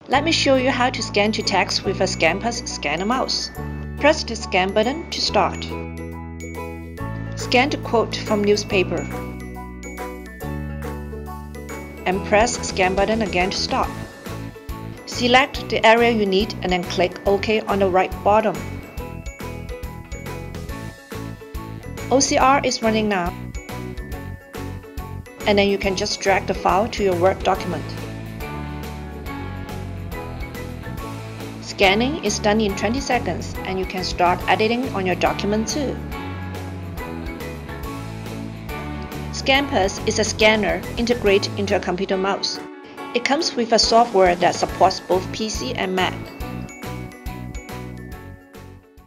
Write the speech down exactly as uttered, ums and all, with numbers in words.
Let me show you how to scan to text with a ScanPass scanner mouse. Press the Scan button to start. Scan the quote from newspaper. And press Scan button again to stop. Select the area you need and then click OK on the right bottom. O C R is running now. And then you can just drag the file to your Word document. Scanning is done in twenty seconds and you can start editing on your document too. ScanPass is a scanner integrated into a computer mouse. It comes with a software that supports both P C and Mac.